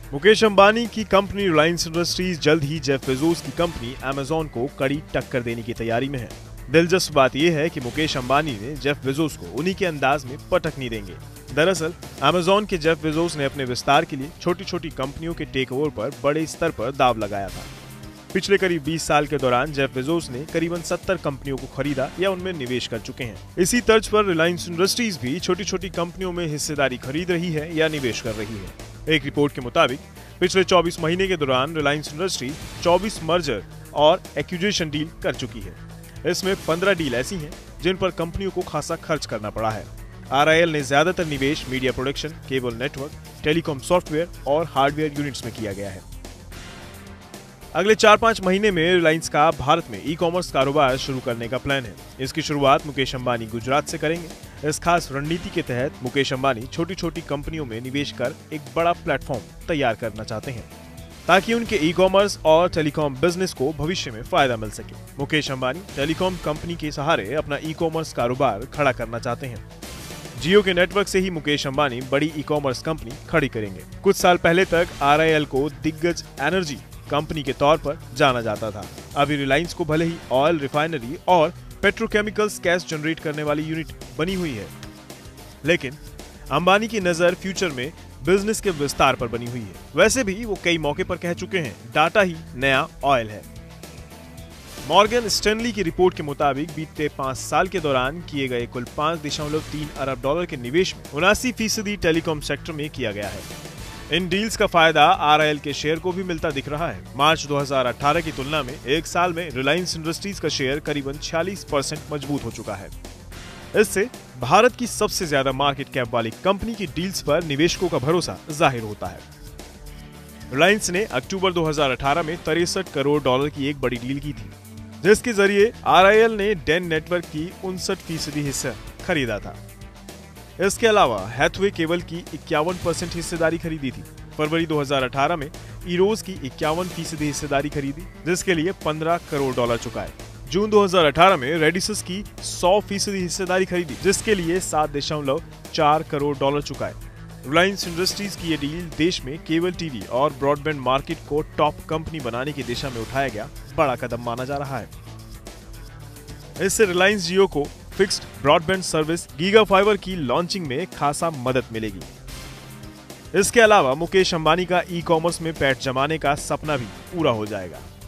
मुकेश अंबानी की कंपनी रिलायंस इंडस्ट्रीज जल्द ही जेफ बेजोस की कंपनी अमेजॉन को कड़ी टक्कर देने की तैयारी में है। दिलचस्प बात यह है कि मुकेश अंबानी ने जेफ बेजोस को उन्हीं के अंदाज में पटकनी देंगे। दरअसल अमेजॉन के जेफ बेजोस ने अपने विस्तार के लिए छोटी छोटी कंपनियों के टेक ओवर पर बड़े स्तर पर दाव लगाया था। पिछले करीब 20 साल के दौरान जेफ बेजोस ने करीबन 70 कंपनियों को खरीदा या उनमें निवेश कर चुके हैं। इसी तर्ज पर रिलायंस इंडस्ट्रीज भी छोटी छोटी कंपनियों में हिस्सेदारी खरीद रही है या निवेश कर रही है। एक रिपोर्ट के मुताबिक पिछले 24 महीने के दौरान रिलायंस इंडस्ट्री 24 मर्जर और एक्विजिशन डील कर चुकी है। इसमें 15 डील ऐसी हैं जिन पर कंपनियों को खासा खर्च करना पड़ा है। RIL ने ज्यादातर निवेश media production, cable network, telecom software और हार्डवेयर यूनिट्स में किया गया है। अगले 4-5 महीने में रिलायंस का भारत में ई-कॉमर्स कारोबार शुरू करने का प्लान है। इसकी शुरुआत मुकेश अंबानी गुजरात से करेंगे। इस खास रणनीति के तहत मुकेश अंबानी छोटी छोटी कंपनियों में निवेश कर एक बड़ा प्लेटफॉर्म तैयार करना चाहते हैं ताकि उनके ई-कॉमर्स और टेलीकॉम बिजनेस को भविष्य में फायदा मिल सके। मुकेश अंबानी टेलीकॉम कंपनी के सहारे अपना ई-कॉमर्स कारोबार खड़ा करना चाहते हैं। जियो के नेटवर्क से ही मुकेश अंबानी बड़ी ई-कॉमर्स कंपनी खड़ी करेंगे। कुछ साल पहले तक RIL को दिग्गज एनर्जी कंपनी के तौर पर जाना जाता था। अभी रिलायंस को भले ही ऑयल रिफाइनरी और पेट्रोकेमिकल्स गैस जनरेट करने वाली यूनिट बनी हुई है, लेकिन अंबानी की नजर फ्यूचर में बिजनेस के विस्तार पर बनी हुई है। वैसे भी वो कई मौके पर कह चुके हैं, डाटा ही नया ऑयल है। मॉर्गन स्टैनली की रिपोर्ट के मुताबिक बीते 5 साल के दौरान किए गए कुल 5.3 अरब डॉलर के निवेश में 79% टेलीकॉम सेक्टर में किया गया है। इन डील्स का फायदा RIL के शेयर को भी मिलता दिख रहा है। मार्च 2018 की तुलना में एक साल में रिलायंस इंडस्ट्रीज का शेयर करीबन 46% मजबूत हो चुका है। इससे भारत की सबसे ज्यादा मार्केट कैप वाली कंपनी की डील्स पर निवेशकों का भरोसा जाहिर होता है। रिलायंस ने अक्टूबर 2018 में 63 करोड़ डॉलर की एक बड़ी डील की थी, जिसके जरिए RIL ने डेन नेटवर्क की 59% हिस्सा खरीदा था। इसके अलावा हैथवे केबल की 51% हिस्सेदारी खरीदी थी। फरवरी 2018 में इरोज की 51% हिस्सेदारी खरीदी, जिसके लिए 15 करोड़ डॉलर चुकाए। जून 2018 में रेडिसस की 100% हिस्सेदारी खरीदी, जिसके लिए 7.4 करोड़ डॉलर चुकाए। रिलायंस इंडस्ट्रीज की ये डील देश में केबल टीवी और ब्रॉडबैंड मार्केट को टॉप कंपनी बनाने की दिशा में उठाया गया बड़ा कदम माना जा रहा है। इससे रिलायंस जियो को fixed broadband service giga fiber की लॉन्चिंग में खासा मदद मिलेगी। इसके अलावा मुकेश अंबानी का ई-कॉमर्स में पैठ जमाने का सपना भी पूरा हो जाएगा।